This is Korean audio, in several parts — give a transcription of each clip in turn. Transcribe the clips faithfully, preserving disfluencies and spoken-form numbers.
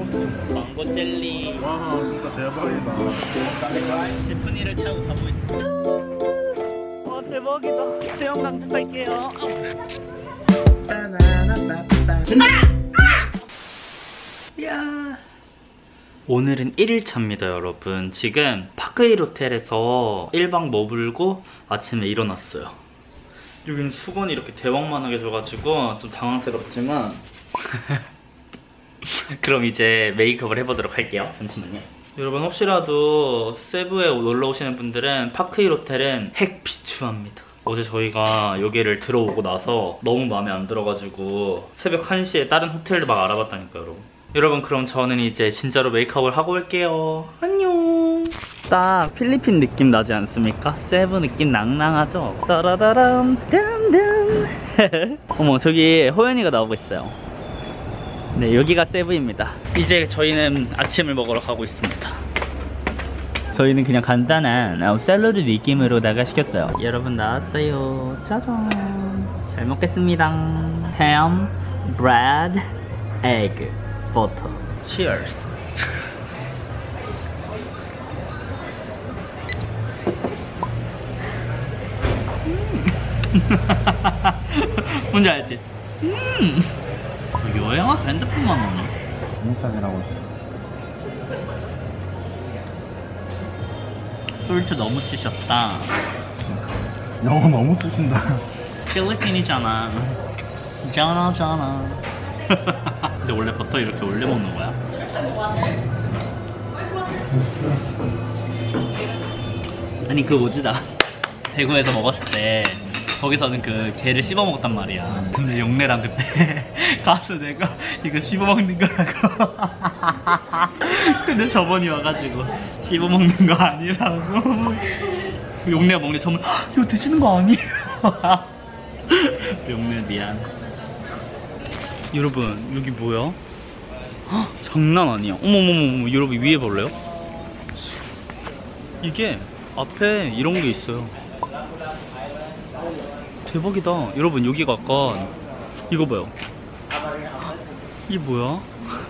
망고 젤리. 와 진짜 대박이다. 지프니를 타고 가고 있어. 와 대박이다. 수영 강습할게요. 야. 오늘은 일 일차입니다 여러분. 지금 파크힐 호텔에서 일 박 머물고 아침에 일어났어요. 여기는 수건이 이렇게 대왕만하게 줘가지고 좀 당황스럽지만 그럼 이제 메이크업을 해보도록 할게요. 잠시만요. 여러분 혹시라도 세부에 놀러 오시는 분들은 파크힐 호텔은 핵 비추합니다. 어제 저희가 여기를 들어오고 나서 너무 마음에 안 들어가지고 새벽 한 시에 다른 호텔도 막 알아봤다니까요 여러분. 여러분 그럼 저는 이제 진짜로 메이크업을 하고 올게요. 안녕. 딱 필리핀 느낌 나지 않습니까? 세부 느낌 낭낭하죠? 따라다람 딴딴. 어머 저기 호연이가 나오고 있어요. 네 여기가 세부입니다. 이제 저희는 아침을 먹으러 가고 있습니다. 저희는 그냥 간단한 샐러드 느낌으로다가 시켰어요. 여러분 나왔어요. 짜잔. 잘 먹겠습니다. 햄, 브레드, 에그, 버터. Cheers. 뭔지 알지? 음. 여행 와서 핸드폰만 오네. 중국산이라고 했어. 솔트 너무 치셨다. 영어 너무 쓰신다. 필리핀이잖아. 잖아 잖아. 근데 원래 버터 이렇게 올려 먹는 거야? 아니 그 오지다. 대구에서 먹었을 때 거기서는 그 게를 씹어 먹었단 말이야. 근데 용래랑 그때 가서 내가 이거 씹어 먹는 거라고. 근데 저번이 와가지고 씹어 먹는 거 아니라고. 용래가 먹는 저번 이거 드시는 거 아니에요? 용래 미안. 여러분 여기 뭐야? 헉, 장난 아니야. 어머머머 여러분 위에 볼래요? 이게 앞에 이런 게 있어요. 대박이다. 여러분 여기가 약간 이거 봐요. 이게 뭐야?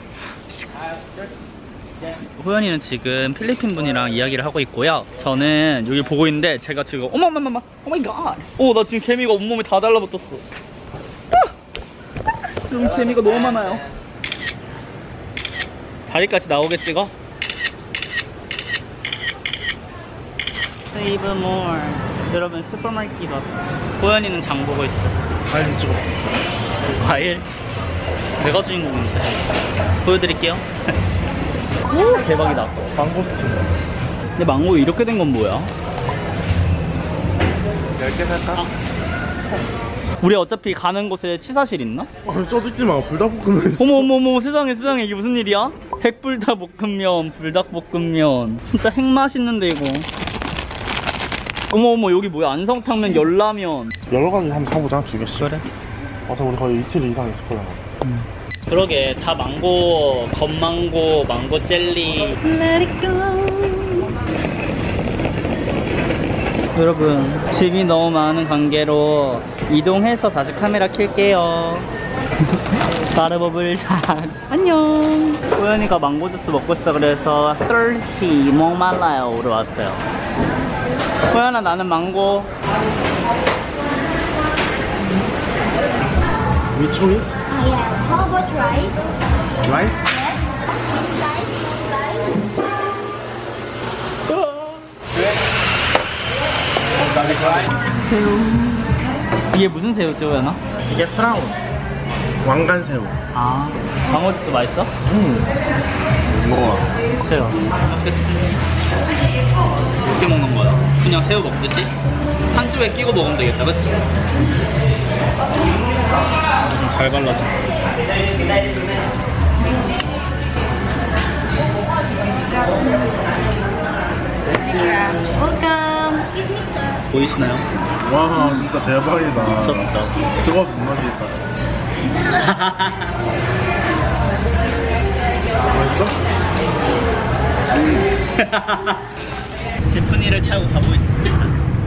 호연이는 지금 필리핀 분이랑 이야기를 하고 있고요. 저는 여기 보고 있는데 제가 지금 어머머머머 오마이갓. 어 나 지금 개미가 온몸에 다 달라붙었어. 여러분 개미가 너무 많아요. 다리까지 나오겠지 이거? Save more. 여러분 슈퍼마켓 왔어. 호연이는 장 보고 있어. 과일 찍어. 과일? 내가 주인공인데. 보여드릴게요. 오 대박이다. 망고스틴. 근데 망고 이렇게 된 건 뭐야? 열 개 살까? 아. 우리 어차피 가는 곳에 치사실 있나? 어, 쪄죽지 마. 불닭볶음면 있어. 어머 어머 어머 세상에 세상에 이게 무슨 일이야? 핵불닭볶음면 불닭볶음면 진짜 핵 맛있는데 이거. 어머 어머 여기 뭐야? 안성탕면 열라면. 여러 가지 한번 사보자. 두 개씩. 그래. 맞아 우리 거의 이틀 이상 있을 거야. 음. 그러게 다 망고, 건망고, 망고 젤리. Let it go. 여러분 짐이 너무 많은 관계로 이동해서 다시 카메라 켤게요. 바르버블닭 안녕. 호연이가 망고 주스 먹고 싶다 그래서 thirsty 목말라요로 왔어요. 호연아 나는 망고. 미초이? Yeah. How about rice? 라이스? 새우. 이게 무슨 새우지 호연아? 이게 프라운. 왕관새우. 아 망고 주스 맛있어? 음. 먹어봐. 새우. 어떻게 먹는 거야? 그냥 새우 먹듯이? 한 줄에 끼고 먹으면 되겠다 그치? 좀 잘 발라져. Welcome. Excuse me, sir. 보이시나요? 와 진짜 대박이다. 미쳤다. 뜨거워서 못 마시겠다. 맛있어? 지프니를 타고 가고 있습니다.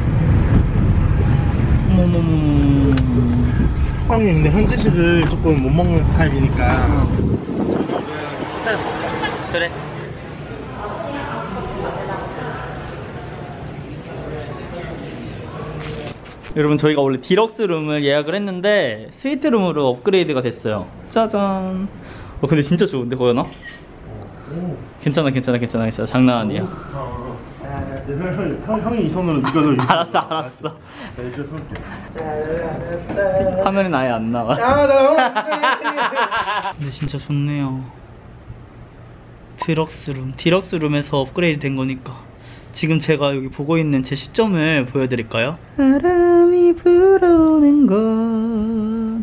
어머머머. 형님 근데 현지식을 조금 못 먹는 스타일이니까 저녁은 차에서 먹자. 그래. 여러분 저희가 원래 디럭스 룸을 예약을 했는데 스위트 룸으로 업그레이드가 됐어요. 짜잔. 어 근데 진짜 좋은데 고현아? 괜찮아 괜찮아 괜찮아 괜찮아 장난 아니야. 형, 형, 형이 이 손으로 이걸로 이 알았어 알았어. 나 이제 손게. 화면은 아예 안 나와. 근데 진짜 좋네요. 디럭스 룸. 디럭스 룸에서 업그레이드 된 거니까 지금 제가 여기 보고 있는 제 시점을 보여드릴까요? 바람이 불어오는 곳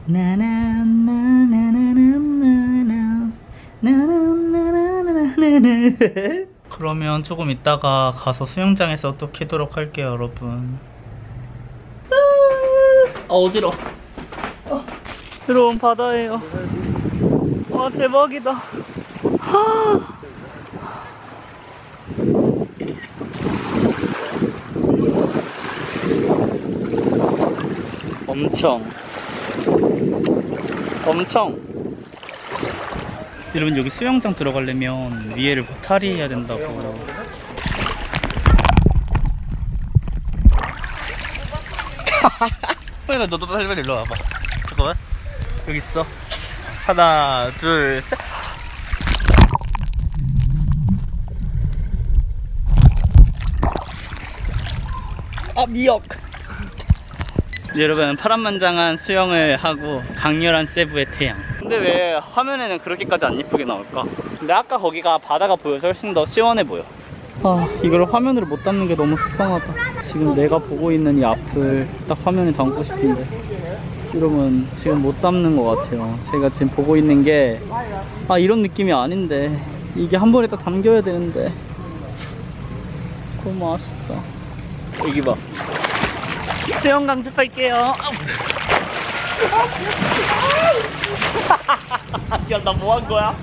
나나나나나나나나 나나나나나나나. 그러면 조금 이따가 가서 수영장에서 또 키도록 할게요 여러분. 아 어지러워. 어, 들어온 바다예요. 와 대박이다. 하. 엄청 엄청. 여러분 여기 수영장 들어가려면 위에를 탈의해야 된다고. 빨리 너도 빨리 빨리 일로 와봐. 잠깐만 여기 있어. 하나 둘 셋. 아 미역. 여러분 파란만장한 수영을 하고 강렬한 세부의 태양. 근데 왜 화면에는 그렇게까지 안 예쁘게 나올까? 근데 아까 거기가 바다가 보여서 훨씬 더 시원해 보여. 아 이걸 화면으로 못 담는 게 너무 속상하다. 지금 내가 보고 있는 이 앞을 딱 화면에 담고 싶은데 여러분 지금 못 담는 것 같아요. 제가 지금 보고 있는 게 아 이런 느낌이 아닌데 이게 한 번에 딱 담겨야 되는데 너무 아쉽다. 여기 봐. 수영 강습할게요. 야, 나 뭐 한 거야?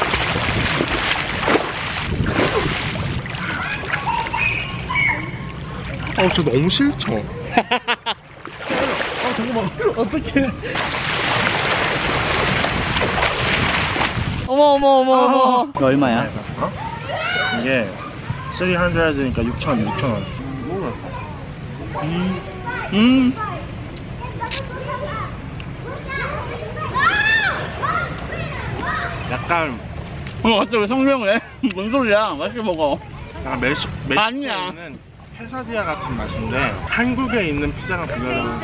어, 저 너무 싫죠? 아, 잠깐만. 어떡해. 어머, 어머, 어머, 어머. 이거 얼마야? 어? 이게 삼백이니까 육천, 육천 원. 음. 음. 약간 어, 갑자기 성명을 해? 뭔 소리야? 맛있게 먹어. 약간 멕시, 아니야. 멕시코에 있는 케사디아 같은 맛인데 한국에 있는 피자랑 비교하면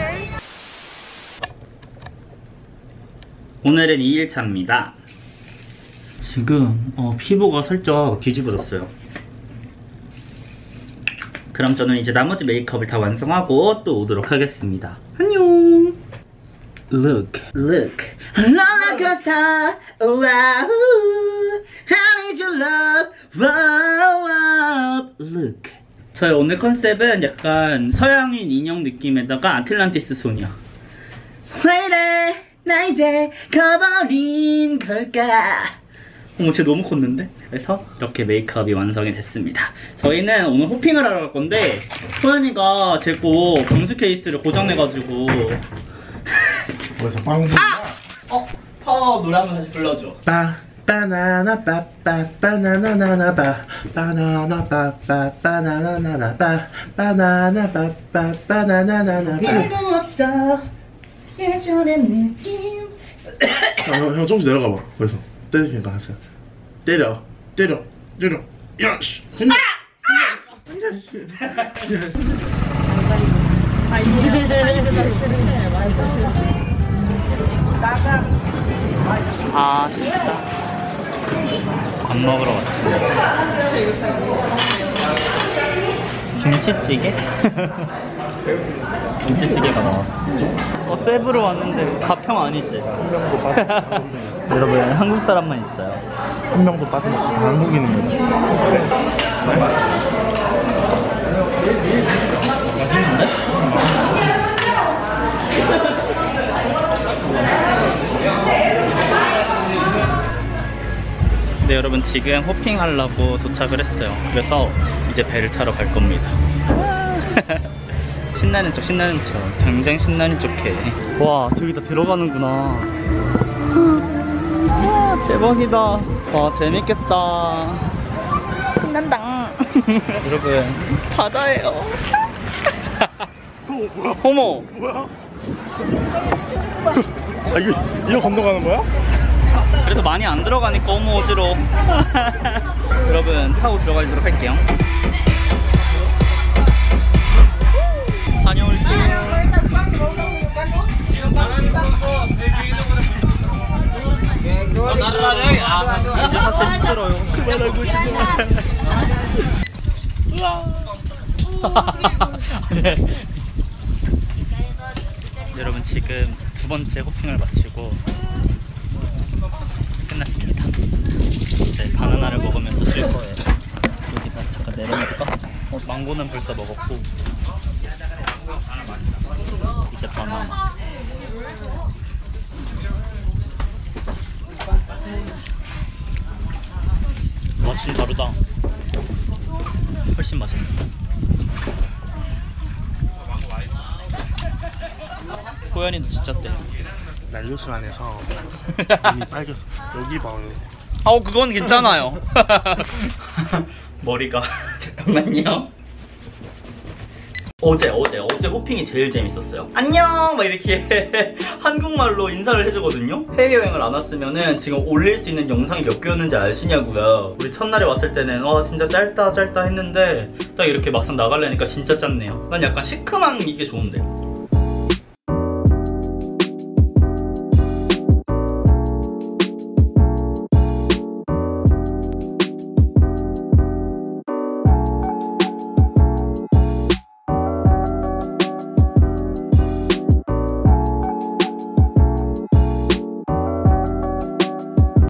오늘은 이 일차입니다. 지금 어, 피부가 살짝 뒤집어졌어요. 그럼 저는 이제 나머지 메이크업을 다 완성하고 또 오도록 하겠습니다. 안녕. Look, look, 롤러코스터, wow, I need your love, wow, wow, look. 저의 오늘 컨셉은 약간 서양인 인형 느낌에다가 아틀란티스 소녀. 왜 이래, 나 이제 커버린 걸까? 어머 쟤 너무 컸는데? 그래서 이렇게 메이크업이 완성이 됐습니다. 저희는 오늘 호핑을 하러 갈 건데 소연이가 제 거 방수 케이스를 고장내가지고 그래서 빵수 아! 어? 파워 노래 한번 다시 불러줘. 빠 바나나 빠빠 바나나나나 빠 바나나 빠빠 바나나나나 빠 바나나 빠빠 바나나나나 별도 없어 예전의 느낌. 형, 형 조금씩 내려가 봐. 그래서 때리니까 하세요. 때려, 때려, 때려. 야, 씨. 혼자. 혼자, 씨. 아 진짜 밥 먹으러 왔습니다. 김치찌개? 김치찌개가 나왔어. 어 세부로 왔는데 가평 아니지? 한 명도 빠져. 여러분 한국 사람만 있어요. 한 명도 빠짐없이 한국인입니다. 맛있는데? 네 여러분 지금 호핑하려고 도착을 했어요. 그래서 이제 배를 타러 갈 겁니다. 신나는 척 신나는 척 당장 신나는 척해. 와 저기 다 들어가는구나. 대박이다. 와 재밌겠다. 신난다. 여러분 바다예요. 뭐야? 어머. 뭐야? 아 이거 이거 건너가는 거야? 그래도 많이 안 들어가니까 어머 어지러워. 여러분 타고 들어가도록 할게요. 다녀올게요. 이제 사실 힘들어요. 그만하고 싶어. 네. 여러분 지금 두 번째 호핑을 마치고 끝났습니다. 이제 바나나를 먹으면서 쉴 거예요. 여기다 잠깐 내려놓을까? 어, 망고는 벌써 먹었고 이제 바나나. 맛이 다르다. 훨씬 맛있네. 호연이도 지쳤대. 난류수 안에서 눈이 빨개서 여기 봐요. 아우 그건 괜찮아요. 머리가 잠깐만요. 어제 어제 어제 호핑이 제일 재밌었어요. 안녕 막 이렇게 한국말로 인사를 해주거든요. 해외여행을 안 왔으면은 지금 올릴 수 있는 영상이 몇 개였는지 아시냐고요. 우리 첫날에 왔을 때는 와 진짜 짧다 짧다 했는데 딱 이렇게 막상 나가려니까 진짜 짧네요. 난 약간 시큼한 이게 좋은데.